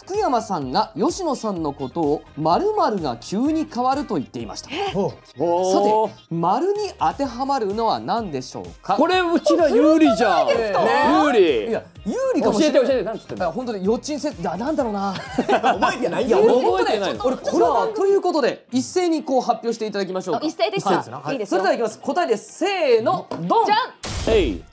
福山さんが吉野さんのことを〇〇が急に変わると言っていました。さて、〇に当てはまるのは何でしょうか。 これうちら有利じゃん。有利。 いや有利かもしれない。 教えてなんつってんの。 本当に予知せなんだろうな。 覚えてない。 いや覚えてないの。 俺これはということで一斉にこう発表していただきましょうか。 一斉ですか。いいですよ。 それではいきます。答えです。せーの、ドン。 じゃん。 Hey